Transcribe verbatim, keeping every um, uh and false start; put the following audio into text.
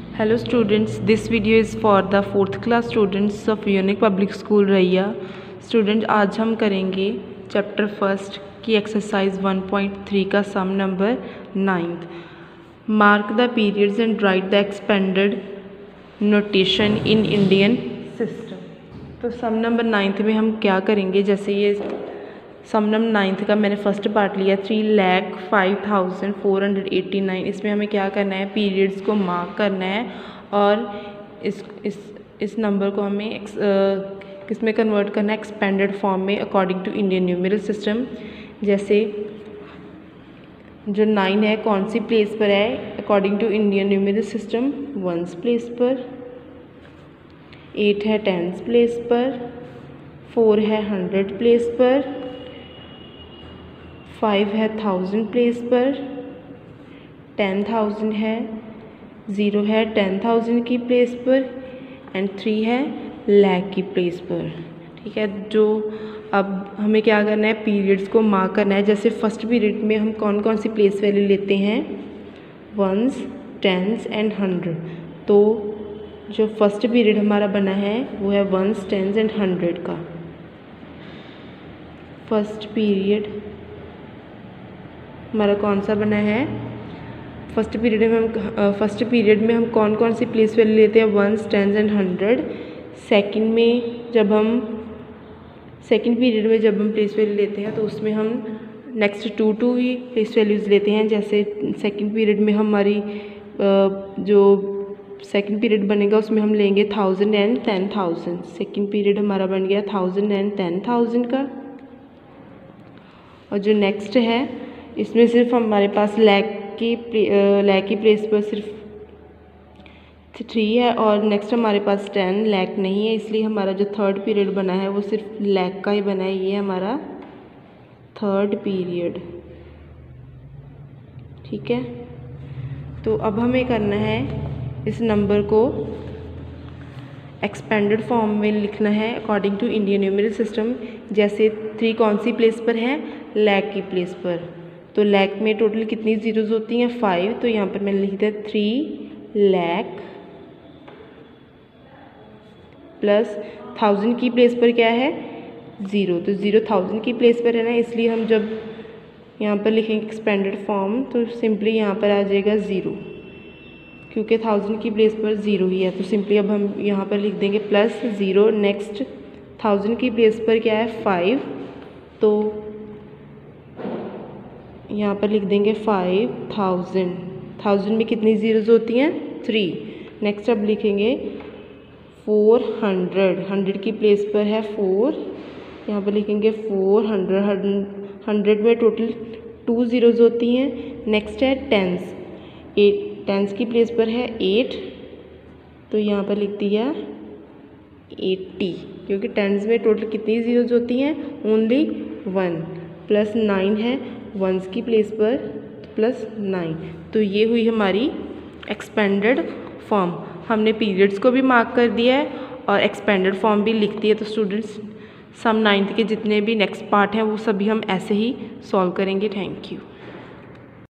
Hello students, this video is for the fourth class students of unique public school Raiya. Student आज हम करेंगे chapter first की exercise one point three का sum number ninth. Mark the periods and write the expanded notation in Indian system. तो sum number ninth में हम क्या करेंगे, जैसे ये सम नंबर नाइन्थ का मैंने फर्स्ट पार्ट लिया three lakh five thousand four hundred eighty nine. इसमें हमें क्या करना है, पीरियड्स को मार्क करना है और इस इस इस नंबर को हमें एक्स, आ, किस में कन्वर्ट करना है, एक्सपेंडेड फॉर्म में according to Indian numeral system. जैसे जो नाइन है कौन सी प्लेस पर है according to Indian numeral system, ones place पर। एट है टेंस प्लेस पर। फोर है हंड्रेड प्लेस पर। फाइव है थाउजेंड प्लेस पर। टेन थाउजेंड है। ज़ीरो है टेन थाउजेंड की प्लेस पर एंड थ्री है लैख की प्लेस पर। ठीक है, जो अब हमें क्या करना है, पीरियड्स को मार्क करना है। जैसे फर्स्ट पीरियड में हम कौन कौन सी प्लेस वैल्यू लेते हैं, वंस, टेंस एंड हंड्रेड। तो जो फर्स्ट पीरियड हमारा बना है वो है वंस, टेंस एंड हंड्रेड का। फर्स्ट पीरियड हमारा कौन सा बना है, फर्स्ट पीरियड में हम फर्स्ट पीरियड में हम कौन कौन सी प्लेस वैल्यू लेते हैं, ones, tens and hundred. Second में जब हम सेकंड पीरियड में जब हम प्लेस वैल्यू लेते हैं तो उसमें हम नेक्स्ट टू टू ही प्लेस वैल्यूज़ लेते हैं। जैसे सेकंड पीरियड में हमारी जो सेकंड पीरियड बनेगा उसमें हम लेंगे thousand and ten thousand. Second period हमारा बन गया थाउजेंड एंड टेन थाउजेंड का। और जो नेक्स्ट है इसमें सिर्फ हमारे पास लैख की लैख की प्लेस पर सिर्फ थ्री है और नेक्स्ट हमारे पास टेन लैख नहीं है, इसलिए हमारा जो थर्ड पीरियड बना है वो सिर्फ लैख का ही बना है। ये हमारा थर्ड पीरियड। ठीक है, तो अब हमें करना है इस नंबर को एक्सपेंडेड फॉर्म में लिखना है according to Indian numeral system. जैसे थ्री कौन सी प्लेस पर है, लैख की प्लेस पर। तो लैख में टोटल कितनी जीरोज होती हैं, फाइव। तो यहाँ पर मैंने लिख दिया थ्री लैख प्लस थाउजेंड की प्लेस पर क्या है, ज़ीरो। तो ज़ीरो थाउजेंड की प्लेस पर है ना, इसलिए हम जब यहाँ पर लिखेंगे एक्सपेंडेड फॉर्म तो सिंपली यहाँ पर आ जाएगा ज़ीरो, क्योंकि थाउजेंड की प्लेस पर ज़ीरो ही है। तो सिंपली अब हम यहाँ पर लिख देंगे प्लस ज़ीरो। नेक्स्ट थाउजेंड की प्लेस पर क्या है, फाइव। तो यहाँ पर लिख देंगे फाइव थाउजेंड। थाउजेंड में कितनी ज़ीरोज़ होती हैं, थ्री। नेक्स्ट अब लिखेंगे फोर हंड्रेड। हंड्रेड की प्लेस पर है फोर, यहाँ पर लिखेंगे फोर हंड्रेड। हंड्रेड में टोटल टू ज़ीरोज़ होती हैं। नेक्स्ट है टेंस। एट टेंस की प्लेस पर है एट, तो यहाँ पर लिख दिया एट्टी, क्योंकि टेंस में टोटल कितनी ज़ीरोज़ होती हैं, ओनली वन। प्लस नाइन है वंस की प्लेस पर, प्लस नाइन। तो ये हुई हमारी एक्सपेंडेड फॉर्म। हमने पीरियड्स को भी मार्क कर दिया है और एक्सपेंडेड फॉर्म भी लिख दी है। तो स्टूडेंट्स सम नाइन्थ के जितने भी नेक्स्ट पार्ट हैं वो सभी हम ऐसे ही सॉल्व करेंगे। Thank you.